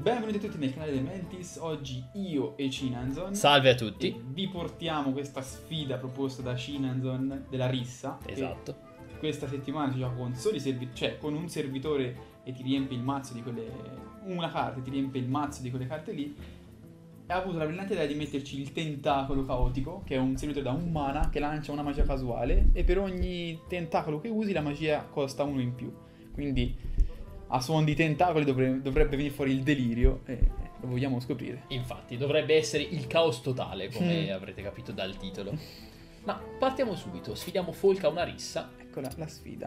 Benvenuti a tutti nel canale dei Mantis. Oggi io e Shinanzon Salve a tutti. e vi portiamo questa sfida proposta da Shinanzon della rissa. Esatto. Questa settimana si gioca con soli cioè con un servitore e ti riempie il mazzo di quelle. Una carta e ti riempie il mazzo di quelle carte lì. E ha avuto la brillante idea di metterci il tentacolo caotico, che è un servitore da un mana che lancia una magia casuale. E per ogni tentacolo che usi la magia costa uno in più. Quindi a suon di tentacoli dovrebbe venire fuori il delirio e lo vogliamo scoprire. Infatti, dovrebbe essere il caos totale, come avrete capito dal titolo. Ma partiamo subito, sfidiamo Folk a una rissa. Eccola la sfida.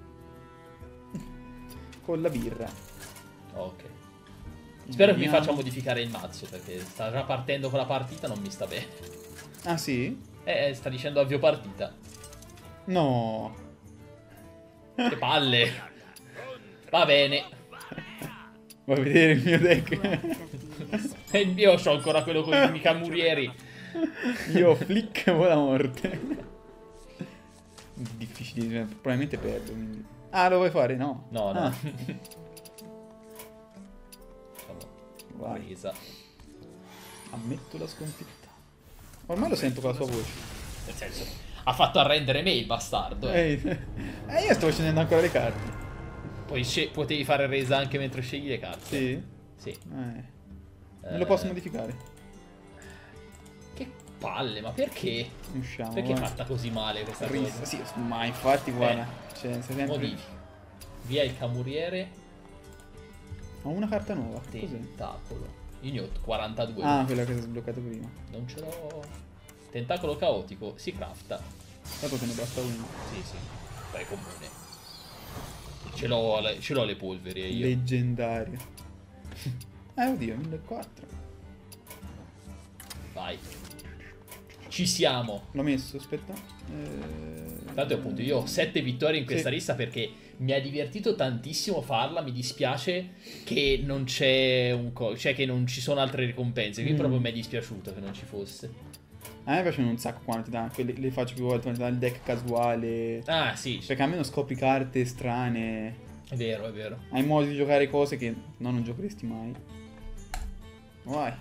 Con la birra. Ok. Spero che mi Vediamo. faccia modificare il mazzo, perché sta già partendo con la partita, non mi sta bene. Ah sì? Sta dicendo avvio partita. No. Che palle. Va bene. Vuoi vedere il mio deck? E io ho ancora quello con i camurieri. Io ho flick vola morte. Difficile, probabilmente perdo. Quindi. Ah, lo vuoi fare? No. No, no. Ah, vai. Presa. Ammetto la sconfitta. Ormai lo sento con la sua voce. Nel senso, ha fatto arrendere me il bastardo. Io sto scendendo ancora le carte. Poi potevi fare resa anche mentre scegli le carte. Sì? Sì. Non lo posso modificare. Che palle, ma perché? Usciamo. Perché è vai. fatta così male questa Rissa, cosa? sì, ma infatti guarda. Cioè, sei sempre. Modifica. Via il camuriere. Ho una carta nuova. Cos'è? Tentacolo. Io ne ho 42. Ah, quella che si è sbloccato prima. Non ce l'ho. Tentacolo caotico. Si crafta. Dopo te ne basta uno. Sì, sì. Beh, è comune. Ce l'ho le polveri io. Leggendario. Oddio, 1400. Vai. Ci siamo. L'ho messo, aspetta. Tanto appunto io ho 7 vittorie in questa Sì. rissa perché mi ha divertito tantissimo farla. Mi dispiace che non c'è cioè che non ci sono altre ricompense. Qui proprio mi è dispiaciuto che non ci fosse. A me piacciono un sacco quando ti dà. Le faccio più volte, quando ti dà il deck casuale. Ah sì, Perché almeno scopri carte strane. è vero, è vero. Hai modo di giocare cose che non giocheresti mai. Vai.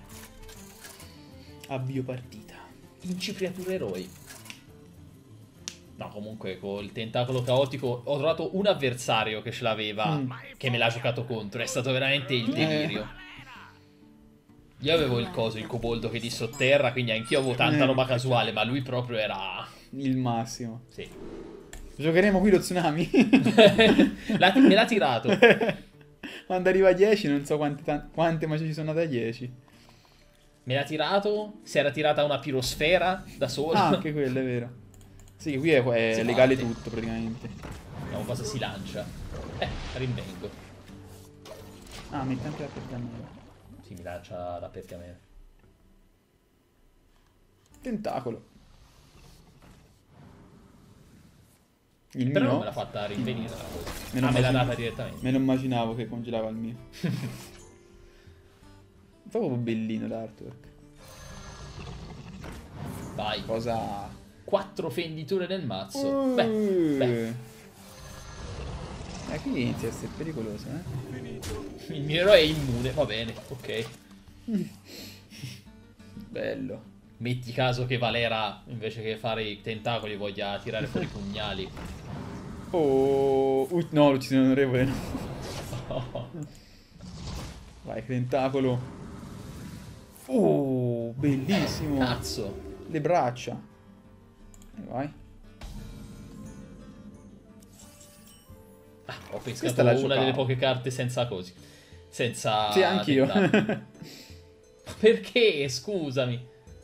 Avvio partita. Incipriature eroi. No, comunque col tentacolo caotico ho trovato un avversario che ce l'aveva, che me l'ha giocato contro. È stato veramente il delirio. Io avevo il coso, il coboldo che di sotterra, quindi anch'io avevo tanta roba casuale, ma lui proprio era... Il massimo. Sì. Giocheremo qui lo tsunami. Me l'ha tirato. Quando arriva a 10 non so quante magie ci sono da 10. Me l'ha tirato, si era tirata una pirosfera da sola. Ah, anche quello è vero. Sì, qui è Si legale batte. tutto praticamente. Vediamo cosa si lancia. Rinvengo. Ah, mette anche la pergamena. Si mi lancia la pergamena. Tentacolo. Il Però mio? non me l'ha fatta rinvenire la cosa. Me lo Me l'ha immagino- data direttamente. Me lo immaginavo che congelava il mio. Proprio bellino l'artwork. Vai. Cosa? 4 fenditure nel mazzo. Beh. Qui inizia a essere pericoloso, eh? Il mio eroe è immune, va bene, ok. Bello. Metti caso che Valera, invece che fare i tentacoli, voglia tirare fuori i pugnali. Oh, no, l'uccisione onorevole no. Vai, tentacolo. Oh, bellissimo. Cazzo. Le braccia. E vai. Ho Questa pescato la una giocavo. delle poche carte senza cosi. Senza... Sì, anch'io. tentacoli. Perché? Scusami.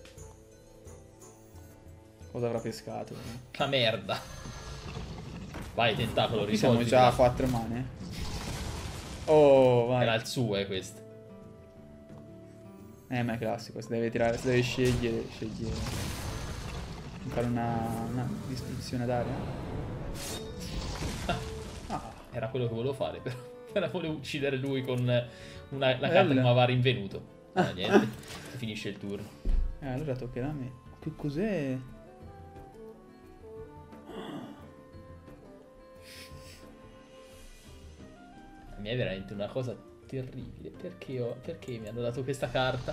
Cosa avrà pescato? La merda. Vai, tentacolo, Qui siamo risolvi. già a 4 mani. Oh, vai. Era il suo, questo. Ma è classico, si deve tirare, si deve scegliere. Fare una distruzione d'aria. Era quello che volevo fare, però. Era volevo uccidere lui con la carta che mi aveva rinvenuto. Niente, finisce il turno. Allora toccherà a me. Che cos'è? La mia è veramente una cosa Terribile. Perché mi hanno dato questa carta?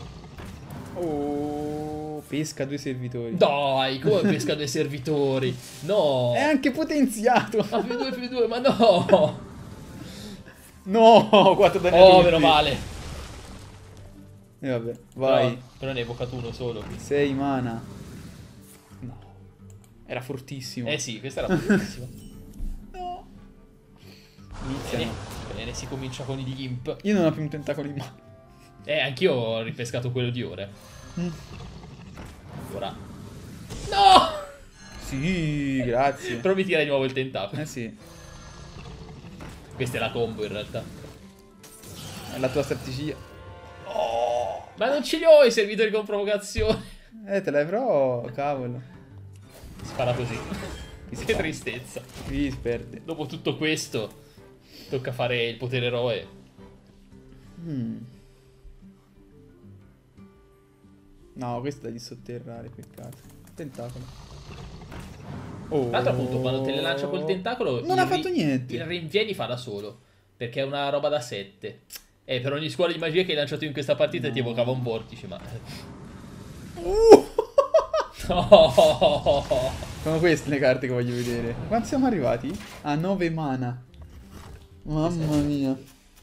Oh, pesca 2 servitori. Dai, come pesca 2 servitori? No! È anche potenziato. Ma più 2 più 2, ma no! No, 4 danni a Oh, tutti. meno male. E vabbè, vai. Però ne hai evocato uno solo. 6 mana. No. Era fortissimo. Eh sì, questa era bellissima. No. Bene, Iniziano. bene, si comincia con gli imp. Io non ho più un tentacolo in mano. Anch'io ho ripescato quello di ore. Ora. No! Sì, grazie. Però mi tira di nuovo il tentacolo. Eh sì. Questa è la combo in realtà. È la tua strategia. Ma non ce li ho i servitori con provocazione. Te l'hai però, cavolo. Spara così. Chi si Che fa? tristezza. Qui si perde. Dopo tutto questo, tocca fare il potere eroe. No, questo è da dissotterrare, peccato. Tentacolo. Oh. Tra l'altro appunto quando te le lancia col tentacolo Non ha fatto niente. Il rinvieni fa da solo. Perché è una roba da 7. Per ogni scuola di magia che hai lanciato in questa partita ti evocava un vortice, ma... No. Sono queste le carte che voglio vedere. Quanto siamo arrivati? A 9 mana. Mamma mia.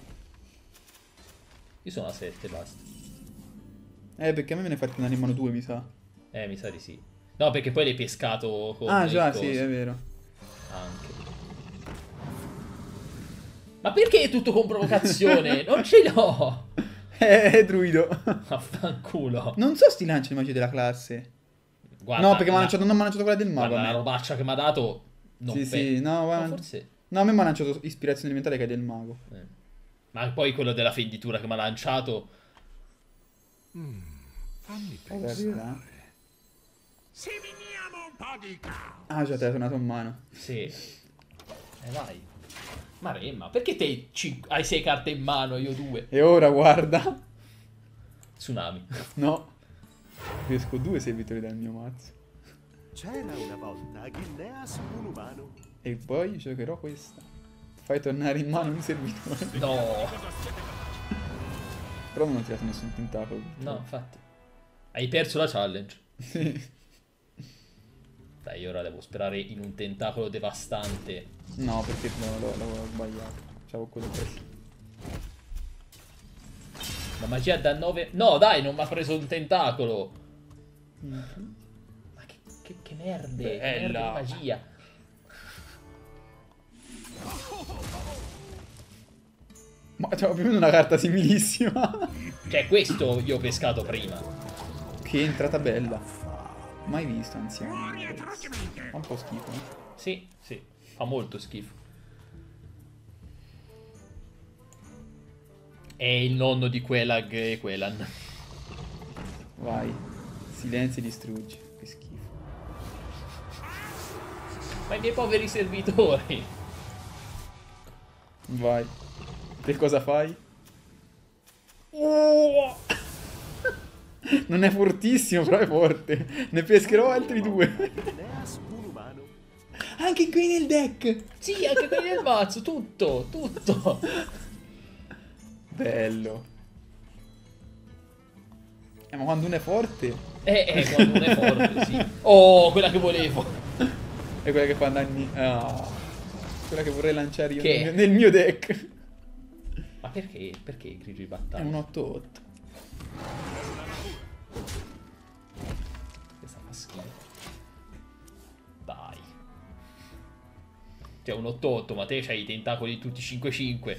Io sono a 7, basta. Perché a me ne fate andare in mano 2, mi sa. Mi sa di sì. No, perché poi l'hai pescato con Ah, il già, coso. sì, è vero. Anche. Ma perché è tutto con provocazione? Non ce l'ho. È druido. Affanculo. Non so sti lanci di magia della classe. Guarda, No, perché non mi ha lanciato quella del mago. guarda a la me. robaccia che mi ha dato. Non Sì, sì, no, No, guarda. forse. No, a me mi ha lanciato ispirazione elementare che è del mago. Ma poi quello della fenditura che mi ha lanciato. Fammi Cosa pensare. arriverà? Seminiamo un po' di caos. Ah, già te l'ha tornato in mano. Sì. Vai. Ma Remma, perché te hai 6 carte in mano, io 2? E ora guarda. Tsunami. No. Riesco 2 servitori dal mio mazzo. C'era una volta Gilneas un umano. E poi giocherò questa. Fai tornare in mano un servitore. No. Però non ho tirato nessun tentacolo. No, infatti. Hai perso la challenge. Sì. Dai, io ora devo sperare in un tentacolo devastante. No, perché l'avevo sbagliato. C'avevo quello preso. La magia da 9... No, dai, non mi ha preso un tentacolo. Ma che merde. Che merde di magia. Ma c'avevo più o meno una carta similissima. Cioè, questo io ho pescato prima. Che entrata bella. Mai visto, anziano. Fa un po' schifo, eh. Sì, sì. Fa molto schifo. È il nonno di Quelag e Quelan. Vai. Silenzio e distruggi. Che schifo. Ma i miei poveri servitori. Vai. Che cosa fai? Non è fortissimo, però è forte. Ne pescherò altri 2. Gilneas un umano. Anche qui nel deck. Sì, anche quelli del mazzo. Tutto, tutto. Bello. Ma quando uno è forte Quando uno è forte, sì. Oh, quella che volevo. è quella che fa danni. Ah. Quella che vorrei lanciare io Che? nel mio deck. Ma perché? Perché grigi di È battaglia? un 8-8. Questa fa schifo. Dai. Cioè un 8-8, ma te c'hai i tentacoli tutti 5-5.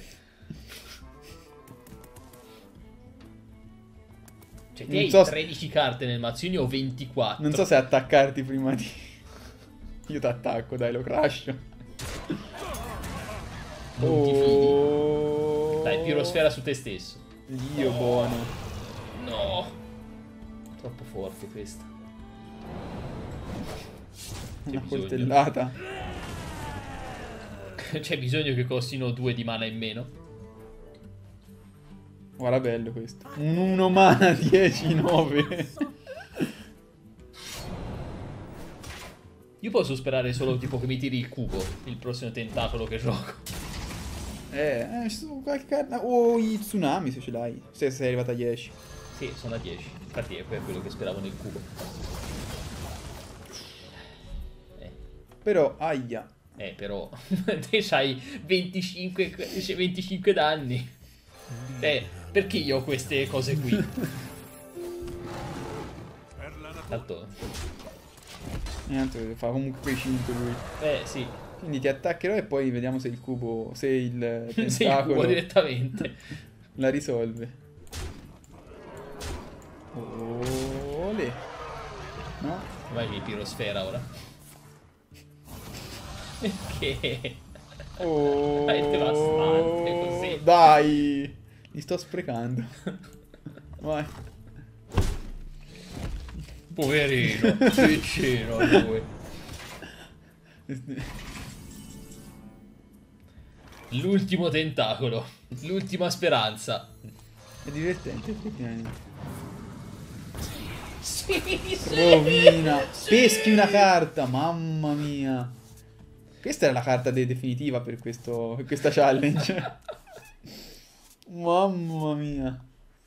Cioè te Non hai so 13 carte nel mazzo, io ne ho 24. Non so se attaccarti prima di... Io ti attacco, dai, lo crasho. Non ti fidi. Dai, pirosfera su te stesso. Dio buono. No. Troppo forte questa. Una bisogno. coltellata. C'è bisogno che costino 2 di mana in meno. Guarda bello questo. Un 1 mana 10-9. Io posso sperare solo tipo che mi tiri il cubo, il prossimo tentacolo che gioco. Ci sono qualche carta. Oh, i tsunami se ce l'hai. Se sei arrivata a 10. Sì, sono a 10. Infatti è quello che speravo nel cubo. Però, aia. Però te c'hai 25 danni. Perché io ho queste cose qui? Tanto. Tanto fa comunque quei 5 lui. Sì. Quindi ti attaccherò e poi vediamo se il cubo, se il Se il tentacolo cubo direttamente. la risolve. Ole. No? Vai mi pirosfera ora. Perché? Oh, È devastante così. Dai, li sto sprecando. Vai. Poverino, piccino lui. L'ultimo tentacolo, l'ultima speranza. È divertente effettivamente. Sì, Rovina. Peschi una carta, mamma mia. Questa è la carta definitiva per questa challenge. Mamma mia.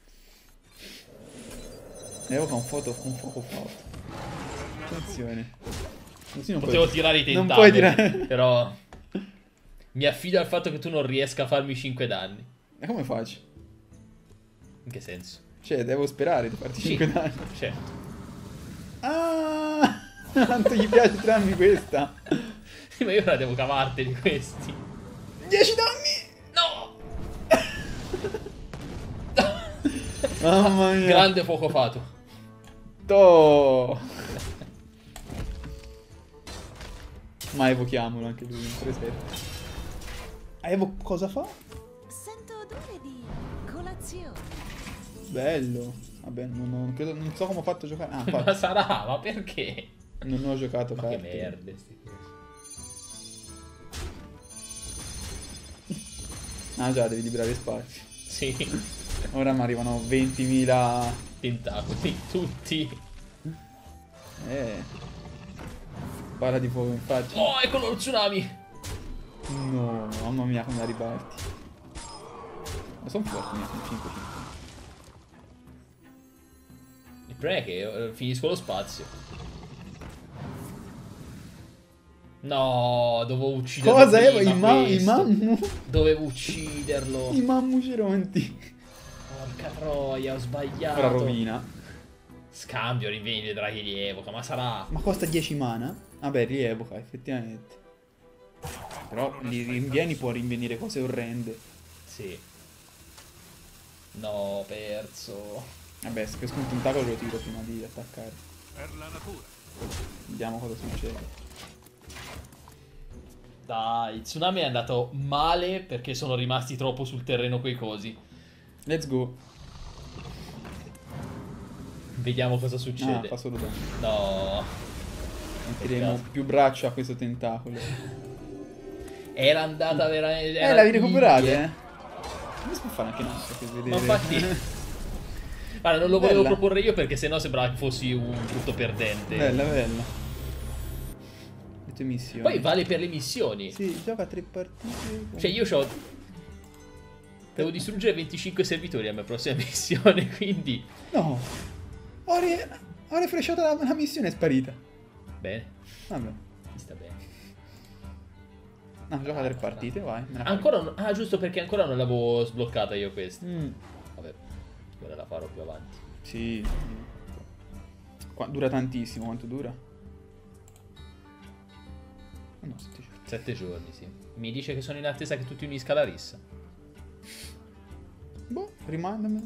Evoca un fuoco forte. Attenzione. Così non Potevo puoi- tirare i non tentacoli, puoi tirare. però mi affido al fatto che tu non riesca a farmi 5 danni. E come faccio? In che senso? Cioè, devo sperare di farti 5 danni. Certo. Ah! Quanto gli piace tirarmi questa. Sì, ma io ora devo cavarteli questi. 10 danni! No! Mamma mia. Grande fuoco fato. To. Ma evochiamolo anche lui, un 3-7. Cosa fa? Sento odore di colazione. Bello. Vabbè, non so come ho fatto a giocare. Ah, Ma infatti, sarà, ma perché? non ho giocato Ma che carte. merde sti cose. Ah già, devi liberare spazio. Sì, Ora mi arrivano 20.000. tentacoli, tutti. Palla di fuoco in faccia. Oh, eccolo lo tsunami. No, mamma mia come la ribalti. Ma sono forti, sono 5-5. Il problema è che finisco lo spazio. No, dovevo ucciderlo Cosa è? prima I questo. mammu? Dovevo ucciderlo. I mammu geronti. Porca troia, ho sbagliato. Ora rovina. Scambio, rinvendi draghi di evoca, ma sarà... Ma costa 10 mana? Vabbè, rievoca, effettivamente. Però li rinvieni, può rinvenire cose orrende. Sì. No, ho perso. Vabbè, se pesco un tentacolo lo tiro prima di attaccare. Per la natura. Vediamo cosa succede. Dai, il tsunami è andato male perché sono rimasti troppo sul terreno quei cosi. Let's go. Vediamo cosa Ah, succede. fa solo danno. No. Metteremo Peccato. più braccia a questo tentacolo. Era andata veramente... L'avevi recuperate, eh? Come si può fare anche non so per vedere. Ma infatti... Guarda, non lo volevo Bella. proporre io perché sennò sembrava che fossi un brutto perdente. Bella, bella. Le tue missioni. Poi vale per le missioni. Sì, gioca 3 partite. Cioè io c'ho... Devo distruggere 25 servitori alla mia prossima missione, quindi... No. Ho refresciato la missione, è sparita. Bene, Vabbè. mi sta bene. No, gioca 3 partite, vai. me la fai. Ancora non... Ah, giusto, perché ancora non l'avevo sbloccata io questa. Mm. Vabbè, ora la farò più avanti. Sì. Dura tantissimo, quanto dura? No, 7 giorni. 7 giorni, sì. Mi dice che sono in attesa che tu ti unisca la rissa. Boh, rimandamelo.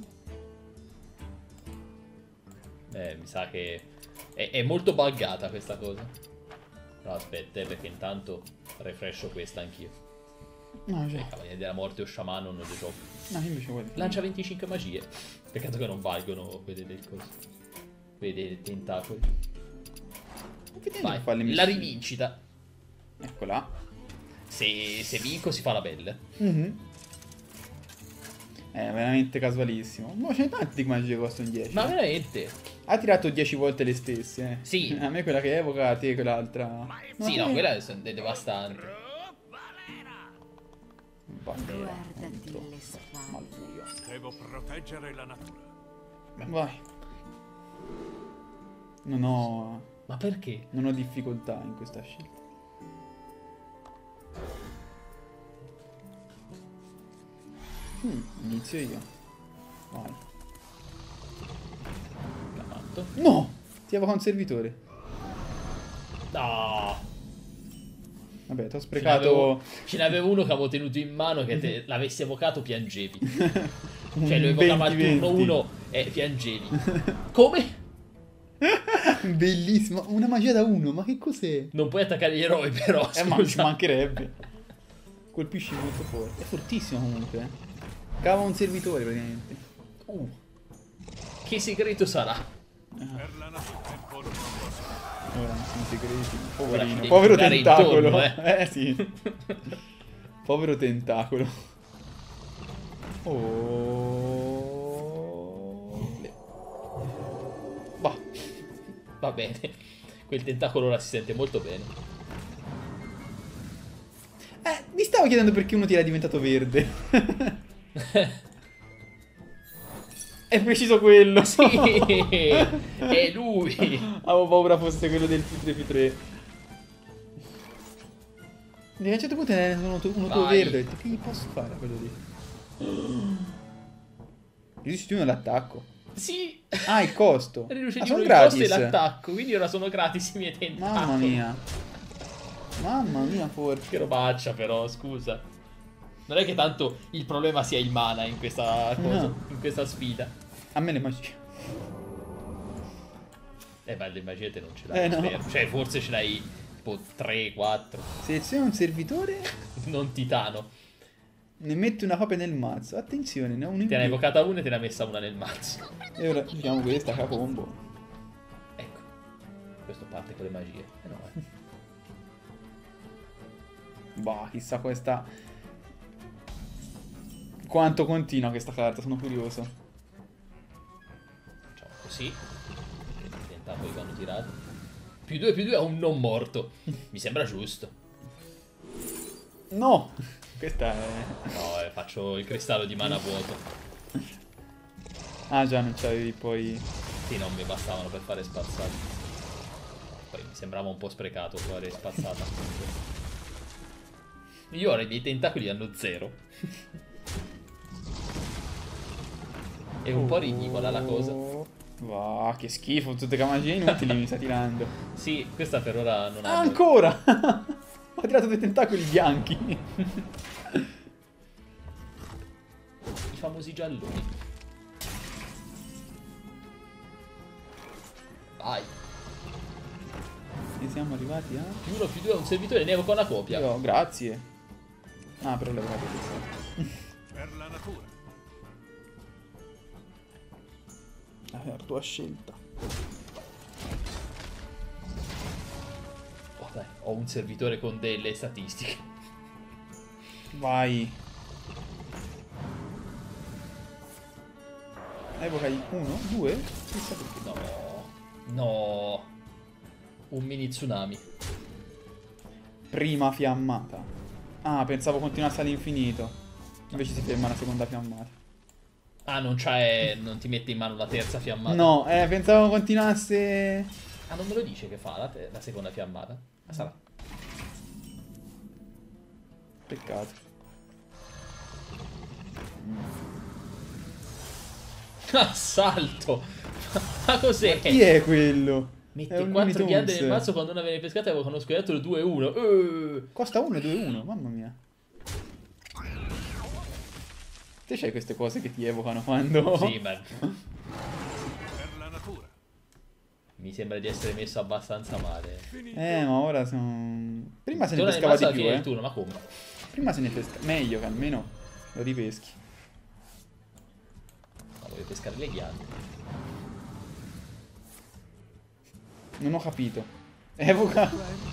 Mi sa che è molto buggata questa cosa. No, aspetta, perché intanto refrescio questa anch'io. No, già. Cavaliere della morte o sciamano non le gioco. No, invece guarda. Lancia 25 magie. Peccato che non valgono quelle del coso. Quelle dei tentacoli. Vai, Fa le la missioni. rivincita. Eccola. Se vinco si fa la bella. Mhm. È veramente casualissimo. Ma ce ne tanti di magie che costano 10. Ma veramente? Ha tirato 10 volte le stesse, eh. Sì. A me quella che evoca, a te quell'altra. Sì, no, quella è devastante. Bandera Guardati contro le spalle. Malfurio. Devo proteggere la natura. Vai. Non ho Ma perché? difficoltà in questa scelta. Inizio io. Vai. Camatto. No! Ti evoca un servitore. No! Vabbè, ti ho sprecato Ce n'avevo uno che avevo tenuto in mano che te l'avessi evocato piangevi. un Cioè lo evocava al 20-20. turno 1 e piangevi. Come? Bellissimo. Una magia da 1, ma che cos'è? Non puoi attaccare gli eroi però, Ma ci scusa. mancherebbe. Colpisci molto forte. È fortissimo comunque. Cava un servitore praticamente. Che segreto sarà? Per la natura tempo non posso. Ora non sono segreti. Ora ci Poverino. devi Povero girare tentacolo. intorno, Sì. Povero tentacolo. Oh. Bah. Va bene. Quel tentacolo ora si sente molto bene. Mi stavo chiedendo perché uno ti era diventato verde. È preciso quello. Sì, è lui. Avevo paura fosse quello del P3P3. A un certo punto ne è uno tuo Vai. verde. Ho detto, che gli posso fare a quello lì? Riduci uno l'attacco. Sì. Ah, il costo. Riduce Ah, di sono uno il costo e gratis. l'attacco. Quindi ora sono gratis i miei tentacoli. Mamma mia. Mamma mia, forse. Che robaccia però, scusa. Non è che tanto il problema sia il mana in questa cosa, No. in questa sfida. A me le magie. Ma le magie te non ce l'hai, no. spero. Cioè, forse ce l'hai tipo 3, 4. Seleziona un servitore. Non titano. Ne metti una copia nel mazzo. Attenzione, ne ho uno in Te ne hai più. evocata una e te ne ha messa una nel mazzo. E ora giochiamo questa capombo. Ecco. Questo parte con le magie. No, Bah, chissà questa. Quanto continua questa carta, sono curioso. Facciamo così. I tentacoli vanno tirati. +2/+2 a un non morto. Mi sembra giusto. No! Questa è. No, faccio il cristallo di mana vuoto. Ah già, non c'avevi poi. Sì, non mi bastavano per fare spazzata. Poi mi sembrava un po' sprecato fare spazzata. Io ora i miei tentacoli hanno 0. È un po' ridicola la cosa. Va, che schifo, tutte le magie inutili mi sta tirando. Sì, questa per ora non ha. Ah, ancora! Ho tirato dei tentacoli bianchi. I famosi gialloni. Vai. E siamo arrivati a. +1/+2 a un servitore, ne evoca una copia. Io, grazie. Ah, però l'ho fatto questa. Per la natura. La tua scelta. Oh, dai, ho un servitore con delle statistiche. Vai. Evocai 1, 2. Chissà perché. No. No. Un mini tsunami. Prima fiammata. Ah, pensavo continuasse all'infinito. Invece si ferma la seconda fiammata. Ah, non c'è. Non ti mette in mano la terza fiammata? No, pensavo continuasse. Ah, non me lo dice che fa la seconda fiammata? Ah, sarà. Peccato. Assalto! Ma cos'è? Chi è quello? Mette È un 4 Looney ghiande Tunes. nel mazzo quando una viene pescata e evoca uno scoiattolo 2-1. Costa 1 e 2 1, mamma mia. Te c'hai queste cose che ti evocano quando. Sì, ma Per la natura. mi sembra di essere messo abbastanza male. Ma ora sono. Prima se ne Torna nel pescava mazzo alla di più, fine del turno, ma come? Prima se ne pesca. Meglio che almeno lo ripeschi. Ma voglio pescare le ghiande. Non ho capito. Evoca.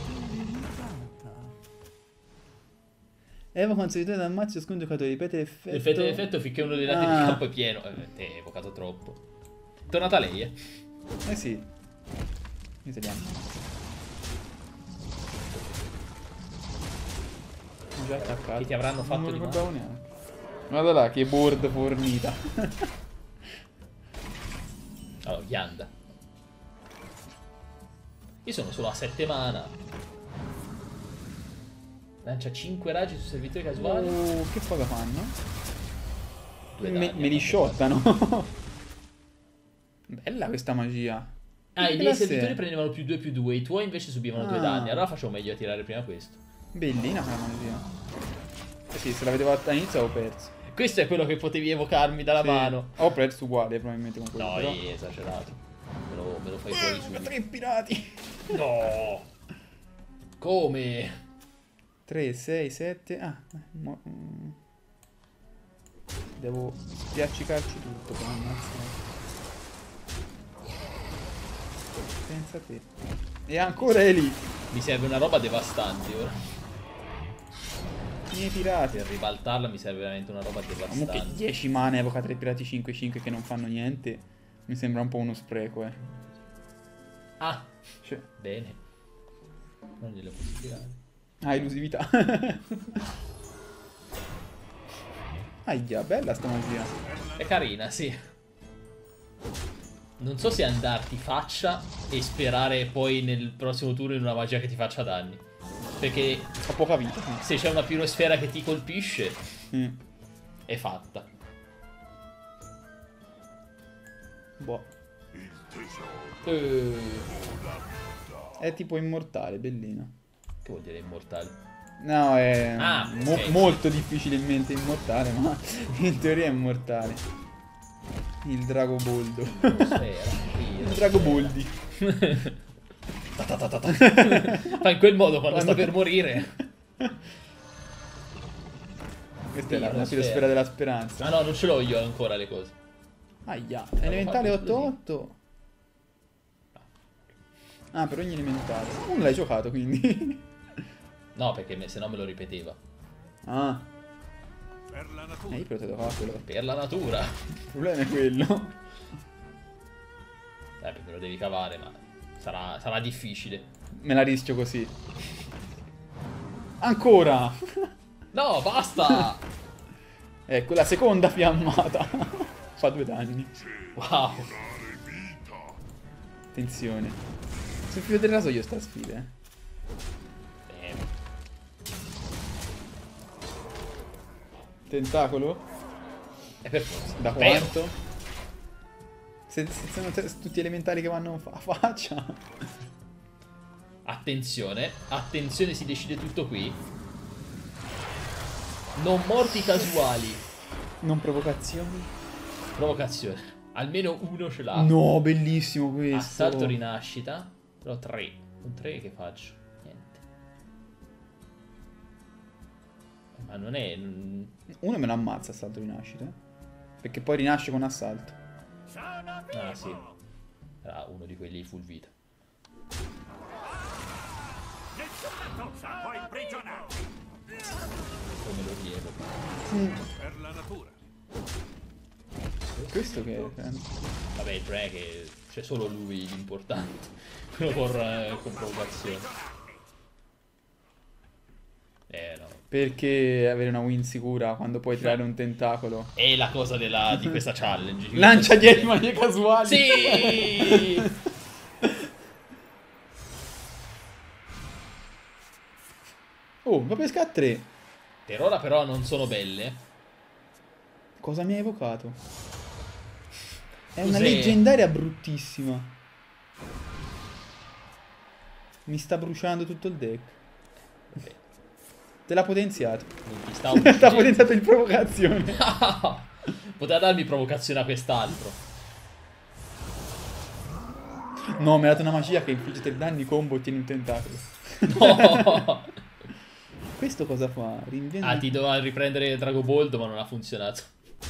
Evoca un servitore dal mazzo, sconto giocatore, ripete l'effetto. L'effetto dell'effetto finché uno dei lati del Ah. campo è pieno. Te hai evocato troppo. È tornata lei, eh? Eh sì. Italiano. già attaccato. Che ti avranno fatto Non di lo male? ricordavo neanche. Guarda là, che board fornita. Allora, Yanda. Io sono solo a 7 mana. Lancia 5 raggi su servitori casuali. Che cosa fanno? 2 Me danni. li shottano. Bella questa magia. Ah, Che i miei classe servitori è? prendevano +2/+2, i tuoi invece subivano 2 Ah. danni. Allora facevo meglio a tirare prima questo. Bellina quella magia. Eh sì, se la vedevo all'inizio avevo perso. Questo è quello che potevi evocarmi dalla Sì. mano. Ho perso uguale probabilmente con quello. No, però. è esagerato. Me lo fai fuori subito. 3 pirati. No! Come? 3, 6, 7. Devo spiaccicarci tutto per ammazzare. Pensa a te. E ancora è lì. Mi serve una roba devastante ora. I miei pirati. Per ribaltarla mi serve veramente una roba Comunque devastante. 10 mana evoca 3 pirati 5-5 che non fanno niente. Mi sembra un po' uno spreco, Ah, Cioè, bene. Non glielo posso tirare. elusività. Aia, bella sta magia. È carina, sì. Non so se andarti faccia e sperare poi nel prossimo turno in una magia che ti faccia danni. Perché Ho poca vita. se c'è una pirosfera che ti colpisce, Mm. è fatta. Boh. Eh, È tipo immortale, bellina. Che vuol dire immortale? No, è Ah, ok. molto difficilmente immortale, ma in teoria è immortale. Il drago boldo. Il drago boldi. Fa in quel modo quando sta per morire. Questa è la Pirosfera. pirosfera della speranza. Ah no, non ce l'ho io ancora le cose. Aia, elementale fatto 8-8. Ah, per ogni elementale. Non l'hai giocato quindi. No, perché se no me lo ripeteva. Ah, Per la natura. io però te lo fa quello. Il Per la natura. problema è quello. Beh, me lo devi cavare, ma sarà difficile. Me la rischio così. Ancora. No, basta! Ecco, la seconda fiammata. Fa 2 danni. Wow. Attenzione. Sul filo del rasoio sta sfida, Bene. Tentacolo? E per forza. Da Spero. quanto? Se sono tutti elementali che vanno a faccia. Attenzione. Attenzione, si decide tutto qui. Non morti casuali. Non provocazioni. Provocazione. Almeno uno ce l'ha. No, bellissimo questo. Assalto rinascita. Però 3. Con 3 che faccio? Niente. Ma non è... Uno me lo ammazza assalto rinascita. Perché poi rinasce con assalto. Ah sì. Era uno di quelli full vita. Puoi imprigionarti. Come lo rievo. Per la natura. Questo che è? Vabbè, il problema è che c'è solo lui l'importante. Quello con provocazione. No. Perché avere una win sicura quando puoi tirare un tentacolo? È la cosa di questa challenge. Lancia 10 magie casuali. Sì! Oh, ma pesca a 3. Per ora però non sono belle. Cosa mi ha evocato? È una Cos'è? leggendaria bruttissima. Mi sta bruciando tutto il deck. Te l'ha potenziato. Non ti stavo Ti ha dicendo. potenziato in provocazione. Poteva darmi provocazione a quest'altro. No, mi ha dato una magia che infligge 3 danni combo e tieni un tentacolo. No! Questo cosa fa? Rinviene... Ah, ti doveva riprendere Drago Bold, ma non ha funzionato.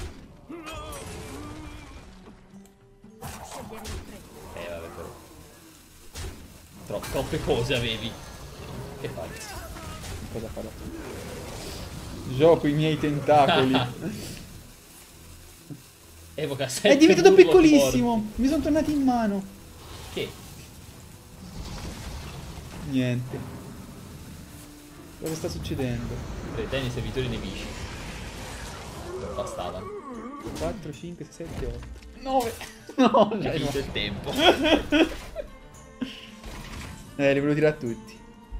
Vabbè, però. Troppe cose avevi. Che fai? Cosa farò? Gioco i miei tentacoli. Evoca È 7 diventato Murloc piccolissimo. morti. Mi sono tornati in mano. Che? Niente. Cosa sta succedendo? carte danni ai servitori nemici. Non bastavano. 4, 5, 6, 7, 8. 9. No, È finito il tempo. Li volevo tirare a tutti.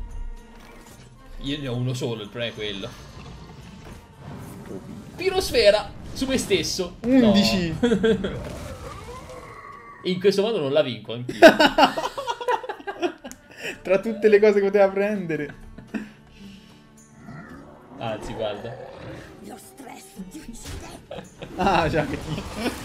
Io ne ho uno solo, il problema è quello. Pirosfera su me stesso. 11. No. E in questo modo non la vinco anch'io. Tra tutte le cose che poteva prendere. Anzi, guarda. Lo stress di un incidente. Ah, già che ti...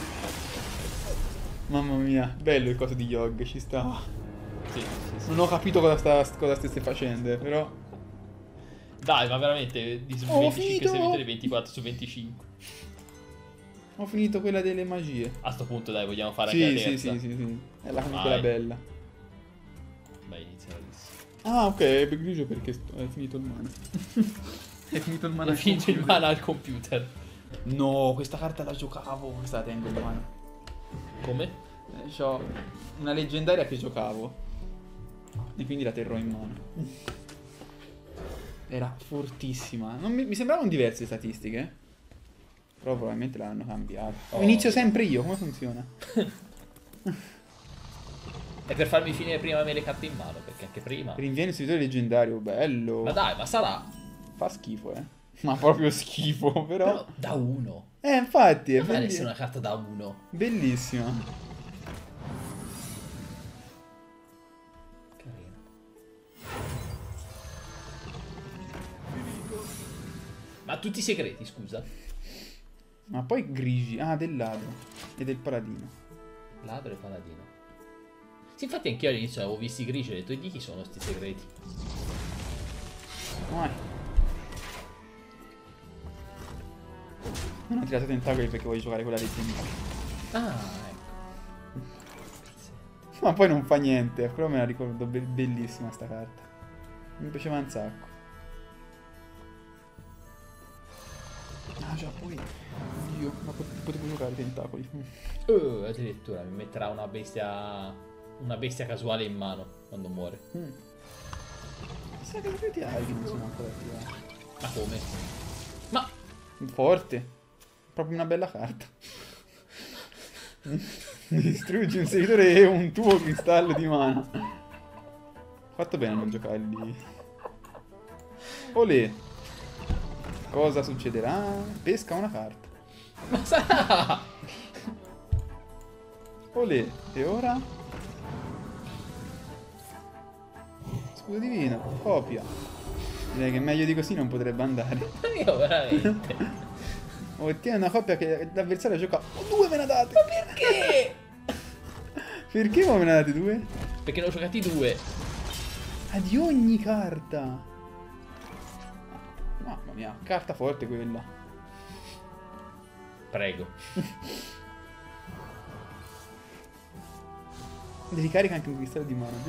Mamma mia, bello il coso di Yogg, ci sta. Sì, sì, sì. Non ho capito cosa stesse facendo, però... Dai, ma veramente di Ho 25 finito! servitori 24 su 25. Ho finito quella delle magie. A sto punto dai, vogliamo fare anche la Sì, terza? sì. È la Vai. quella bella. Beh, inizia adesso. Ah, ok, è grigio perché è finito il mana. È finito il mana. Hai finito il mana al computer. No, questa carta la giocavo. Questa la tengo in mano. Come? C'ho una leggendaria che giocavo. E quindi la terrò in mano. Era fortissima. Mi sembravano diverse statistiche. Però probabilmente l'hanno cambiato. Oh. Inizio sempre io, come funziona? È per farmi finire prima me le carte in mano, perché anche prima... Rinviene il servitore leggendario, bello. Ma dai, ma sarà... Fa schifo, Ma proprio schifo, però. Però da 1. Infatti, è Non deve essere una carta da 1. bellissima. Carino. Ma tutti i segreti, scusa. Ma poi grigi. Ah, del ladro. E del paladino. Ladro e paladino. Sì, infatti anch'io all'inizio avevo visto i grigi e ho detto, e di chi sono sti segreti? Vai. Non ho tirato tentacoli perché voglio giocare quella leggendaria. Ah, ecco. Ma poi non fa niente. Però me la ricordo bellissima sta carta. Mi piaceva un sacco. Ah già, poi... Oddio, ma potevo giocare i tentacoli. Addirittura mi metterà una bestia casuale in mano quando muore. Chissà che segreti hai che non sono ancora attivati. Ma come? Ma... Forte. Proprio una bella carta. Distruggi un servitore e un tuo cristallo di mana. Fatto bene a non giocarli. Olè. Cosa succederà? Pesca una carta. Ma sarà... Olè. E ora? Scudo divino. Copia. Direi che meglio di così non potrebbe andare. Io veramente... Ottiene una coppia che l'avversario gioca. Oh, 2 me ne date! Ma perché? Perché me ne date 2? Perché ne ho giocati 2. Ah, di ogni carta! Mamma mia, carta forte quella. Prego. Devi caricare anche un cristallo di mana,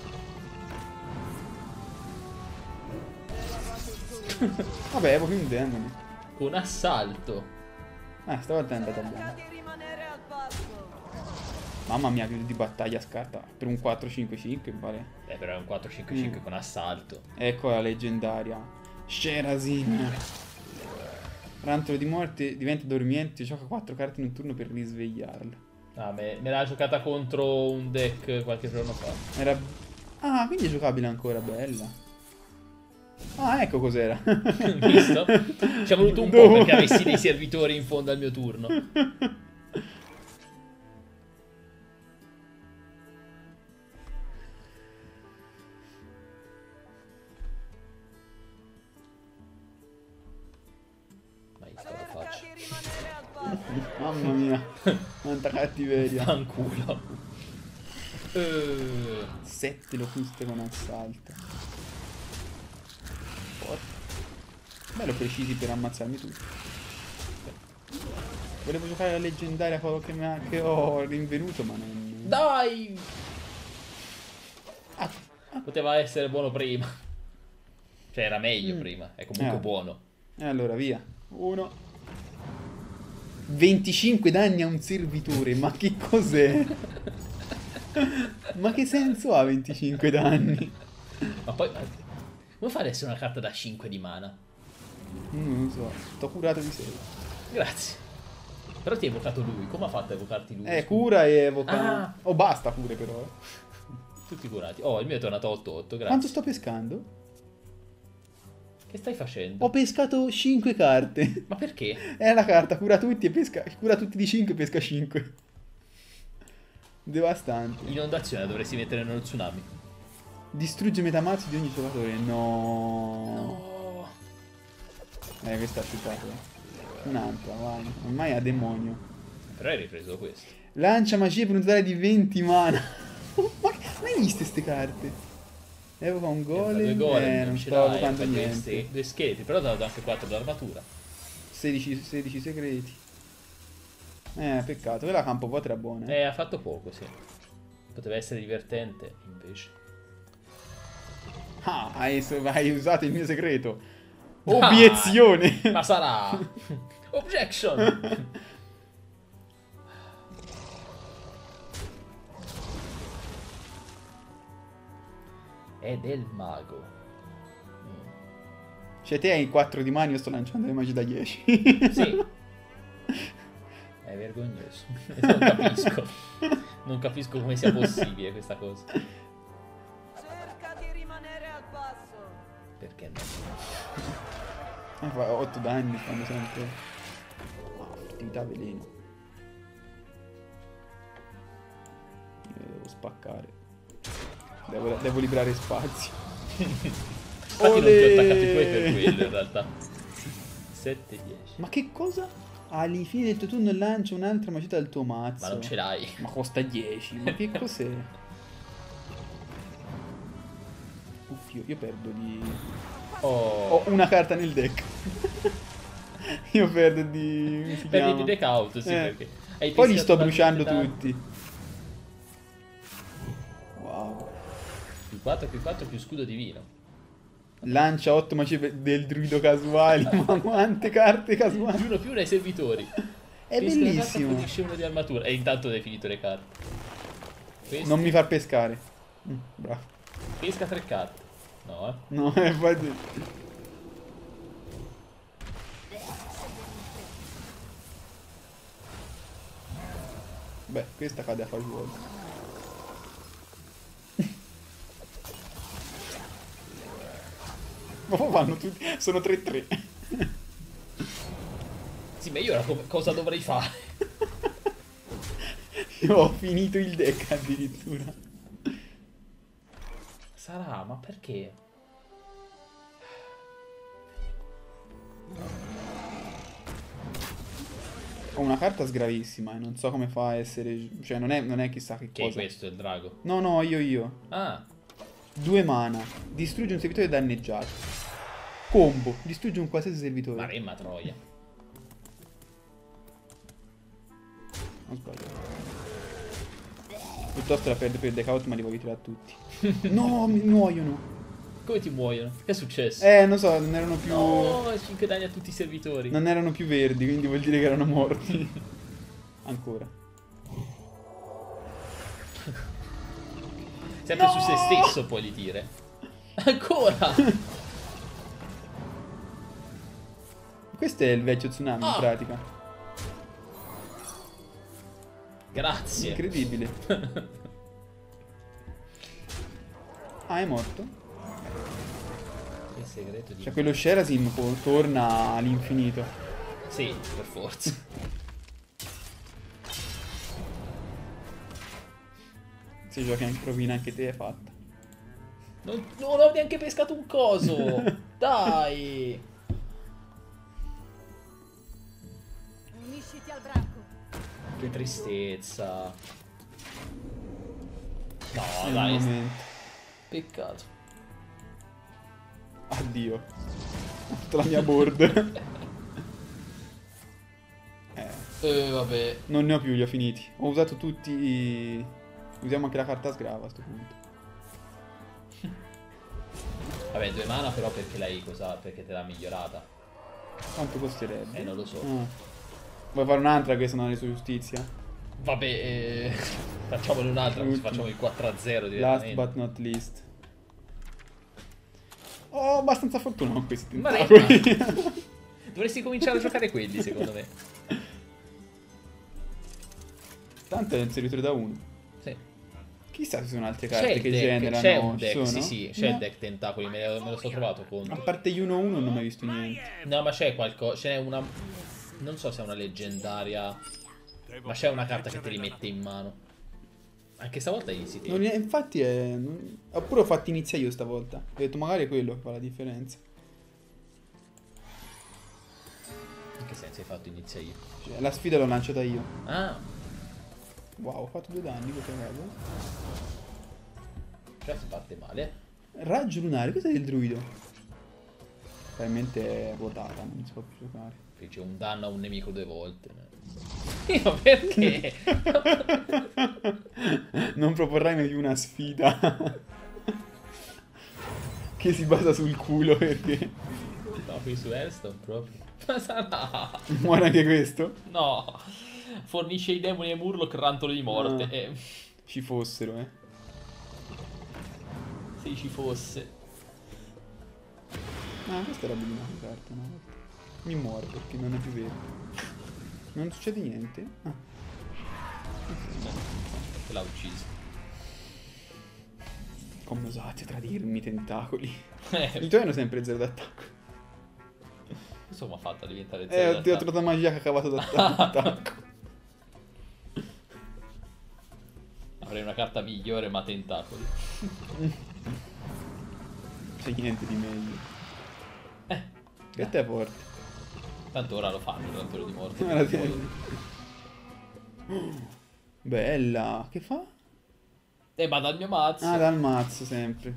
bellino. Vabbè, avevo più un demone. Con assalto. Stavolta è andata bene. Mamma mia, che di battaglia scarta. Per un 4-5-5 vale. Però è un 4-5-5 con assalto. Ecco la leggendaria. Sherazin. Rantolo di morte, diventa dormiente, gioca 4 carte in un turno per risvegliarla. Ah, me l'ha giocata contro un deck qualche giorno fa. Era... Ah, quindi è giocabile ancora, bella. Ah, ecco cos'era. Visto? Ci è voluto un po' perché avessi dei servitori in fondo al mio turno. Mai sta la faccia. Mamma mia, quanta cattiveria. Fanculo. 7 locuste con assalto. Forte. Bello precisi per ammazzarmi tutti. Volevo giocare la leggendaria che ho rinvenuto, ma non... Dai! Poteva essere buono prima. Cioè era meglio prima. È comunque buono. E allora via. 1. 25 danni a un servitore. Ma che cos'è? Ma che senso ha 25 danni? Ma poi... Come fa ad essere una carta da 5 di mana? Non lo so, sto curato di sera. Grazie. Però ti hai evocato lui. Come ha fatto a evocarti lui? Cura e evoca. Ah. Oh, basta pure però. Tutti curati. Oh, il mio è tornato a 8-8, grazie. Quanto sto pescando? Che stai facendo? Ho pescato 5 carte. Ma perché? È la carta, cura tutti e pesca. Cura tutti di 5 e pesca 5. Devastante. Inondazione dovresti mettere nello tsunami. Distrugge metà mazzo di ogni giocatore. No. No. Questa è stupata. Un'altra, vai. Ormai ha demonio. Però hai ripreso questo. Lancia magie per un totale di 20 mana. Ma hai viste ste carte? Evoca un Due golem. golem, Non ce sto l'hai, evocando fai niente. due scheletri, però ti ha dato anche 4 d'armatura. 16 segreti. Peccato. Quella campo pot era buona. Ha fatto poco, sì. Poteva essere divertente, invece. Ah, hai usato il mio segreto. Obiezione. Ma sarà... Objection! È del mago. Cioè te hai 4 di mani, io sto lanciando le magie da 10. Sì. È vergognoso. Non capisco. Non capisco come sia possibile questa cosa. Cerca di rimanere al passo. Perché no? Fa 8 danni, fanno sempre. Attività veleno. Io devo spaccare. Devo liberare spazio. Infatti non ti ho attaccati poi per quello in realtà. 7-10. Ma che cosa? All'infine del tuo turno lancia un'altra magia dal tuo mazzo. Ma non ce l'hai. Ma costa 10. Ma che cos'è? Uffio, io perdo di... Oh. Ho una carta nel deck. Io perdo di... come si Perdi chiama? di deck out, sì, perché hai Poi li pescato sto bruciando talmente tutti. Wow. Più 4, più scudo divino. Lancia 8 magie del druido casuali. Ma quante carte casuali. Più uno ai servitori. È Pesca una carta, bellissimo. fornisce uno di armatura. E intanto hai finito le carte. Questo. Non mi far pescare. Bravo. Pesca 3 carte. No, No, infatti. Beh, questa cade a fagiolo. Ma poi vanno tutti. Sono 3-3. Sì, ma io ora cosa dovrei fare? Io ho finito il deck addirittura. Sarà, ma perché? Ho una carta sgravissima e non so come fa a essere... Cioè non è chissà che Che cosa. questo è il drago. No, io. Ah, 2 mana. Distrugge un servitore danneggiato. Combo. Distrugge un qualsiasi servitore. Maremma troia. Ho sbagliato. Piuttosto la perdo per il deck out, ma li voglio tirare tutti. No, mi muoiono. Come ti muoiono? Che è successo? Non so, non erano più... No, 5 danni a tutti i servitori. Non erano più verdi, quindi vuol dire che erano morti. Ancora. Sempre su se stesso puoi li dire. Ancora! Questo è il vecchio tsunami in pratica. Grazie. Incredibile. Ah, è morto? Il segreto di... Cioè quello Sherasin torna all'infinito. Sì, per forza. Se giochi anche rovina anche te è fatta. Non ho neanche pescato un coso. Dai. Unisciti al branco. Che tristezza. No, È il dai. momento. Peccato. Addio. Ho fatto la mia board. Vabbè. Non ne ho più, li ho finiti. Ho usato tutti i... Usiamo anche la carta sgrava a sto punto. Vabbè, 2 mana però perché l'hai cosa? Perché te l'ha migliorata. Quanto costerebbe? Non lo so. Ah. Vuoi fare un'altra che sono alle sue giustizia? Vabbè, facciamone un'altra, così Ultima. facciamo il 4-0 Last direttamente. but not least. Ho abbastanza fortuna con questi Ma tentacoli. Dovresti cominciare a giocare quelli, secondo me. Tanto è un inseritore da 1. Sì. Chissà se sono altre C'è carte il che deck, generano. c'è un Ci deck, sono? sì, sì, c'è No. il deck tentacoli, me lo sto trovato A contro. parte gli 1-1 non ho mai visto niente. No, ma c'è qualcosa, ce n'è una... Non so se è una leggendaria, ma c'è una carta che te li mette in mano. Anche stavolta inizi te. Infatti è... Oppure ho fatto iniziare io stavolta. Ho detto magari è quello che fa la differenza. In che senso hai fatto inizia io? Cioè, la sfida l'ho lanciata io. Ah, Wow, ho fatto 2 danni, che cavolo. cioè si parte male. Raggio lunare, cos'è del druido? Probabilmente è vuotata, non si può più giocare. Fece un danno a un nemico 2 volte. Io perché? Non proporrai mai più una sfida che si basa sul culo perché No, qui su Hearthstone proprio. Ma sarà? muore anche questo. No. Fornisce i demoni e Murloc rantolo di morte. Ah. Ci fossero, Se ci fosse. Ah, questa era bellina la carta una volta. Mi muore perché non è più vero. Non succede niente. Ah, L'ha ucciso. come osate tradirmi, tentacoli. Eh, I tuoi hanno sempre 0 d'attacco. insomma, ha fatto a diventare Ti zero. ho trovato magia che ha cavato d'attacco. Avrei una carta migliore, ma tentacoli. C'è niente di meglio. Che te è forte. Tanto ora lo fanno il rantolo di morte. Ora tieni. Bella. Che fa? Ma dal mio mazzo. Ah, dal mazzo sempre.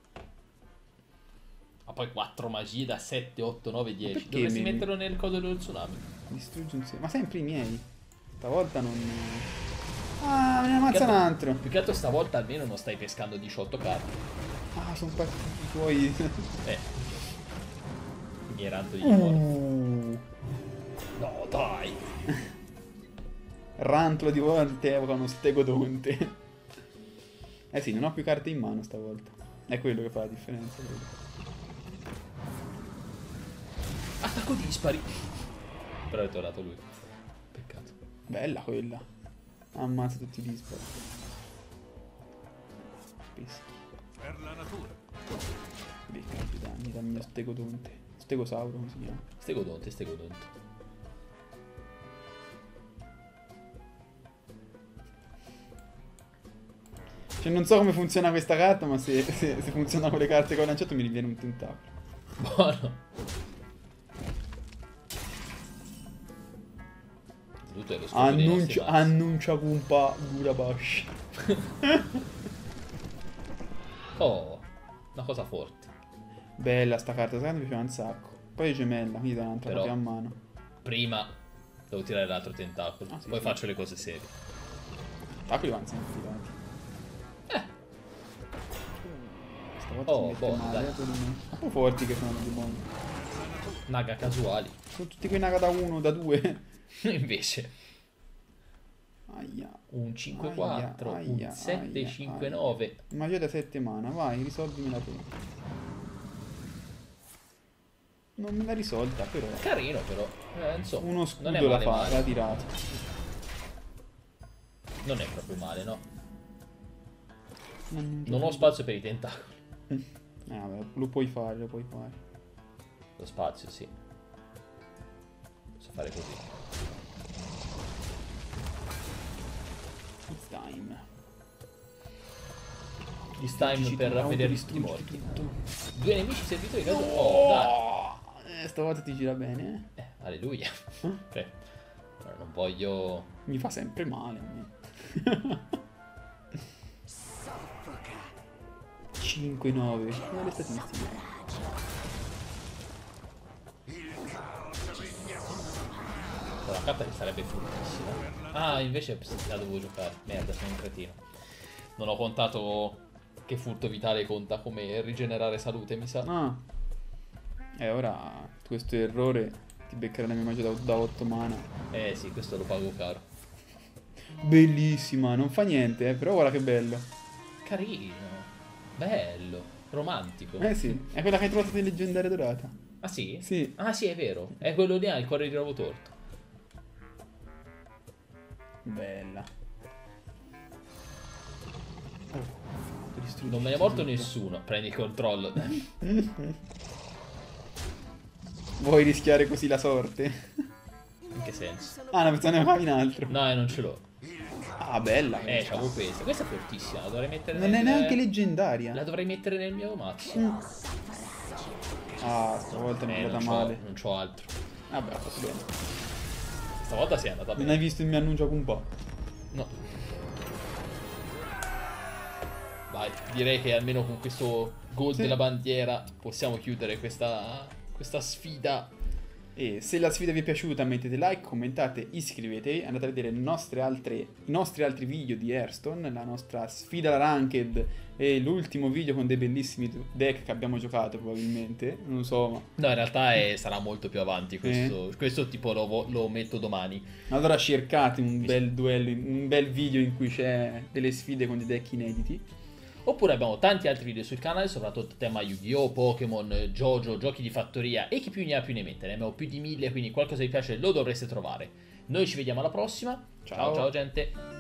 Ma poi 4 magie da 7, 8, 9, 10. perché Dovresti mi- metterlo nel codo dello tsunami. Distrugge un ma sempre i miei. Stavolta non... Ah, me ne ammazza Più un che altro- altro. Più che altro stavolta almeno non stai pescando 18 carte. Ah, sono partiti i tuoi... I miei rantoli di morte. No, dai. Rantolo di volte evoca uno stegodonte. Eh sì, non ho più carte in mano stavolta. È quello che fa la differenza, credo. Attacco dispari. Però è tornato lui. Peccato. Bella quella. Ammazza tutti gli dispari. Peschi. Per la natura. Becca più danni dal mio stegodonte. Stegosauro, come si chiama? Stegodonte, stegodonte. Cioè non so come funziona questa carta, ma se funziona con le carte che ho lanciato mi riviene un tentacolo. Buono. Tutto è lo scopo dei nostri mazzi. Annuncia Gumpa Gurabash. Oh, una cosa forte. Bella sta carta, secondo me mi piace un sacco. Poi è gemella, quindi dà un'altra Però- copia a mano. Prima devo tirare l'altro tentacolo. Ah, sì, Poi sì. faccio le cose serie. Tacoli vanno sempre tirati. Stavolta Oh, si mette buono, male, dai. per me. Un po' forti che sono di buoni. Naga casuali. Sono tutti quei naga da 1, da 2. Invece Aia. un 5-4, un Aia, 7-5-9. Magia da 7 mana, vai, risolvimela tu. Non me l'ha risolta, però. Carino però. Insomma, Uno non è scudo la male, fa, male. l'ha tirato. Non è proprio male, no? Annuncia Non ho Gumpa. spazio per i tentacoli. Vabbè, lo puoi fare, lo puoi fare. Lo spazio, sì. Posso fare così. It's time. It's time Distruggi per tutto, vedere tutti autodistruggi morti. tutto. 2 nemici servitori caso. Oh, dai. Stavolta ti gira bene, Alleluia. Cioè, non voglio... Mi fa sempre male a me. 5-9. Sono le statistiche. La carta che sarebbe fortissima. Ah, invece la dovevo giocare. Merda, sono un cretino. Non ho contato che furto vitale conta come rigenerare salute, mi sa. Ah. Ora questo errore ti beccherà la mia magia da 8 mana. Eh sì, questo lo pago caro. Bellissima, non fa niente, però guarda che bello. Carino. Bello. Romantico. Eh sì, è quella che hai trovato in leggendaria dorata. Ah sì? Sì. Ah sì, è vero. È quello lì, il cuore di Ravo Torto. Bella. Oh, distrutto Non me ne è morto tutto. nessuno. Prendi il controllo. Vuoi rischiare così la sorte? In che senso? Ah, no, pensavo ne avevi in altro. No, non ce l'ho. Ah, bella. c'avevo questa. Questa è fortissima. La dovrei mettere Non è neanche leggendaria. La dovrei mettere nel mio mazzo. Ah, stavolta mi è andata male. Non c'ho altro. Vabbè, ha fatto bene. Stavolta si è andata Non bene. hai visto il mio annuncio un po'? No. Vai, direi che almeno con questo gol Sì. della bandiera possiamo chiudere questa sfida. E se la sfida vi è piaciuta mettete like, commentate, iscrivetevi, andate a vedere i nostri altri video di Hearthstone, la nostra sfida alla Ranked e l'ultimo video con dei bellissimi deck che abbiamo giocato probabilmente, non so, ma... No, in realtà sarà molto più avanti. Questo tipo lo metto domani. Allora cercate un bel duello, un bel video in cui c'è delle sfide con dei deck inediti. Oppure abbiamo tanti altri video sul canale, soprattutto tema Yu-Gi-Oh!, Pokémon, JoJo, giochi di fattoria e chi più ne ha più ne mette. Ne abbiamo più di 1000, quindi qualcosa vi piace lo dovreste trovare. Noi ci vediamo alla prossima. Ciao. Ciao gente.